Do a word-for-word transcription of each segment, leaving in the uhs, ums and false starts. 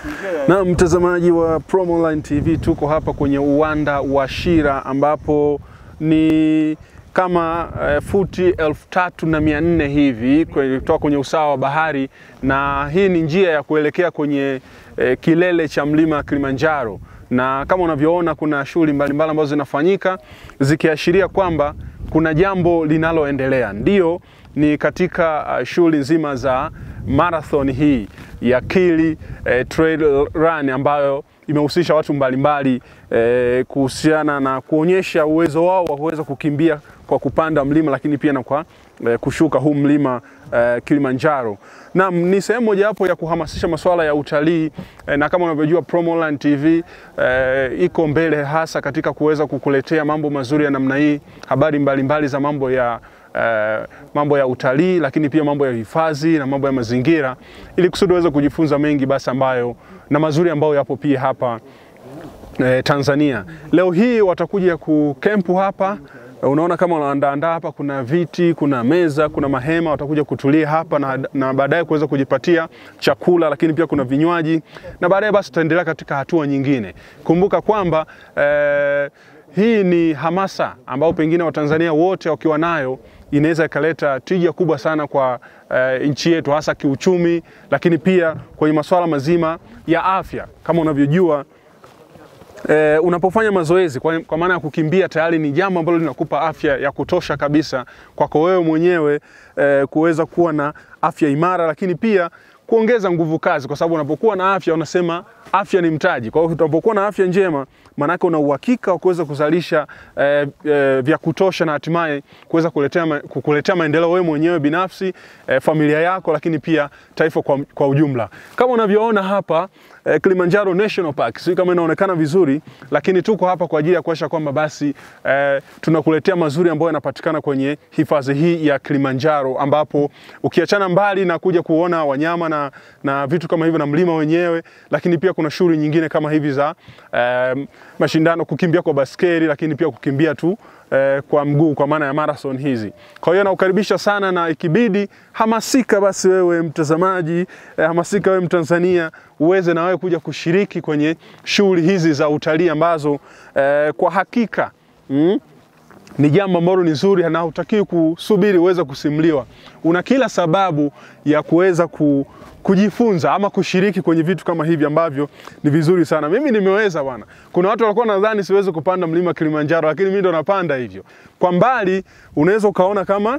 Na mtazamaji wa Promo Online T V, tuko hapa kwenye uwanda wa Shira ambapo ni kama uh, futi elfu tatu na mia nne hivi kutoka kwenye usawa wa bahari, na hii ni njia ya kuelekea kwenye uh, kilele cha mlima Kilimanjaro. Na kama unavyoona kuna shughuli mbalimbali ambazo zinafanyika zikiashiria kwamba kuna jambo linaloendelea. Ndio ni katika uh, shughuli nzima za marathon hii ya Kili eh, Trail Run ambayo imehusisha watu mbalimbali eh, kuhusiana na kuonyesha uwezo wao wa kuweza kukimbia kwa kupanda mlima, lakini pia na kwa eh, kushuka huu mlima eh, Kilimanjaro. Na ni sehemu moja hapo ya kuhamasisha masuala ya utalii eh, na kama unavyojua Promo Online T V eh, iko mbele hasa katika kuweza kukuletea mambo mazuri ya namna hii, habari mbalimbali mbali za mambo ya Uh, mambo ya utalii, lakini pia mambo ya hifadhi na mambo ya mazingira, ili kusudi uweze kujifunza mengi basi ambayo na mazuri ambayo yapo pia hapa eh, Tanzania. Leo hii watakuja kukempu hapa. Unaona kama wanaandaa hapa, kuna viti, kuna meza, kuna mahema, watakuja kutulia hapa na, na baadaye kuweza kujipatia chakula, lakini pia kuna vinywaji, na baadaye basi tutaendelea katika hatua nyingine. Kumbuka kwamba eh, hii ni hamasa ambao pengine Watanzania wote wakiwa nayo inaweza ikaleta tija kubwa sana kwa uh, nchi yetu, hasa kiuchumi, lakini pia kwenye masuala mazima ya afya. Kama unavyojua uh, unapofanya mazoezi kwa, kwa maana ya kukimbia, tayari ni jambo ambalo linakupa afya ya kutosha kabisa kwako wewe mwenyewe uh, kuweza kuwa na afya imara, lakini pia kuongeza nguvu kazi, kwa sababu unapokuwa na afya, unasema afya ni mtaji. Kwa hiyo unapokuwa na afya njema, maana yake una uhakika wa kuweza kuzalisha eh, eh, vya kutosha na hatimaye kuweza kukuletea kukuletea maendeleo wewe mwenyewe binafsi, eh, familia yako, lakini pia taifa kwa, kwa ujumla. Kama unavyoona hapa eh, Kilimanjaro National Park, sio kama inaonekana vizuri, lakini tuko hapa kwa ajili ya kuhakikisha kwamba basi eh, tunakuletea mazuri ambayo yanapatikana kwenye hifadhi hii ya Kilimanjaro, ambapo ukiachana mbali na kuja kuona wanyama na, na vitu kama hivyo na mlima wenyewe, lakini pia kuna shughuli nyingine kama hivi za eh, mashindano, kukimbia kwa baskeli, lakini pia kukimbia tu eh, kwa mguu, kwa maana ya marathon hizi. Kwa hiyo naukaribisha sana, na ikibidi hamasika basi wewe mtazamaji, eh, hamasika wewe Mtanzania, uweze na wewe kuja kushiriki kwenye shughuli hizi za utalii ambazo eh, kwa hakika mm, ni jambo ambalo ni nzuri na hutakiwi kusubiri uweze kusimuliwa. Una kila sababu ya kuweza ku kujifunza ama kushiriki kwenye vitu kama hivi ambavyo ni vizuri sana. Mimi nimeweza bwana. Kuna watu walikuwa nadhani siwezi kupanda mlima Kilimanjaro, lakini mimi ndo napanda hivyo. Kwa mbali unaweza ukaona kama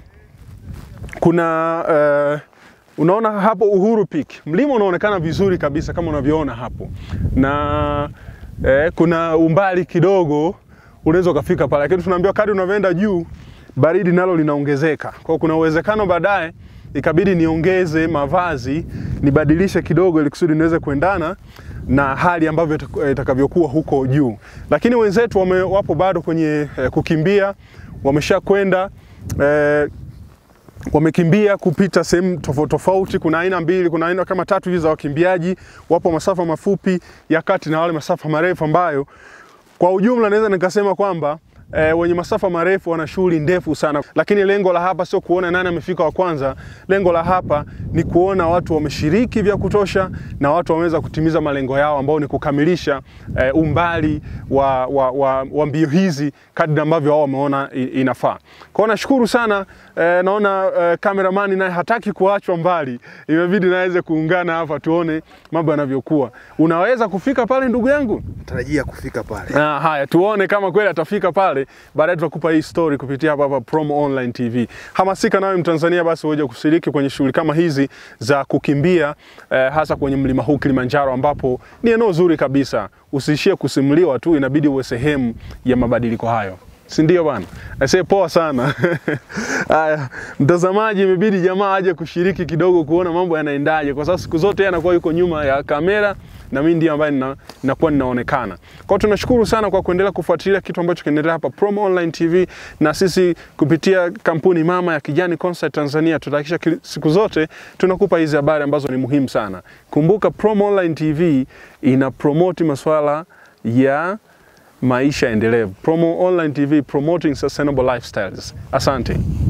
kuna uh, unaona hapo Uhuru Peak. Mlima unaonekana vizuri kabisa kama unavyoona hapo. Na eh, kuna umbali kidogo unaweza ukafika pale, lakini tunaambiwa kadri unavyoenda juu baridi nalo linaongezeka. Kwa hiyo kuna uwezekano baadaye ikabidi niongeze mavazi, nibadilishe kidogo ili kusudi niweze kuendana na hali ambavyo itakavyokuwa huko juu. Lakini wenzetu wame, wapo bado kwenye eh, kukimbia, wamesha kwenda eh, wamekimbia kupita sehemu tofauti tofauti. Kuna aina mbili, kuna aina kama tatu hizi za wakimbiaji. Wapo masafa mafupi, ya kati, na wale masafa marefu ambayo kwa ujumla naweza nikasema kwamba E, wenye masafa marefu wana shughuli ndefu sana, lakini lengo la hapa sio kuona nani amefika wa kwanza. Lengo la hapa ni kuona watu wameshiriki vya kutosha na watu wameweza kutimiza malengo yao, ambao ni kukamilisha e, umbali wa, wa, wa, wa mbio hizi kadri ambavyo wao wameona inafaa. Kwa nashukuru sana. E, naona e, cameraman naye hataki kuachwa mbali, imebidi naweze kuungana hapa tuone mambo yanavyokuwa. Unaweza kufika pale ndugu yangu? Natarajia kufika pale. Ah, haya tuone kama kweli atafika pale. Baadaye tutakupa hii story kupitia hapa hapa Promo Online T V. Hamasika nawe Mtanzania basi uje kushiriki kwenye shughuli kama hizi za kukimbia eh, hasa kwenye mlima huu Kilimanjaro, ambapo ni eneo zuri kabisa. Usiishie kusimuliwa tu, inabidi uwe sehemu ya mabadiliko hayo. Si ndio bwana? Nasema poa sana. Haya, mtazamaji, imebidi jamaa aje kushiriki kidogo kuona mambo yanaendaje, kwa sababu siku zote anakuwa yuko nyuma ya kamera na mimi ndiye ambaye nina, ninakuwa ninaonekana. Kwa hiyo tunashukuru sana kwa kuendelea kufuatilia kitu ambacho kinaendelea hapa Promo Online T V, na sisi kupitia kampuni mama ya Kijani Concert Tanzania tutahakikisha siku zote tunakupa hizi habari ambazo ni muhimu sana. Kumbuka Promo Online T V ina promote masuala ya maisha endelevu. Promo Online T V, promoting sustainable lifestyles. Asante.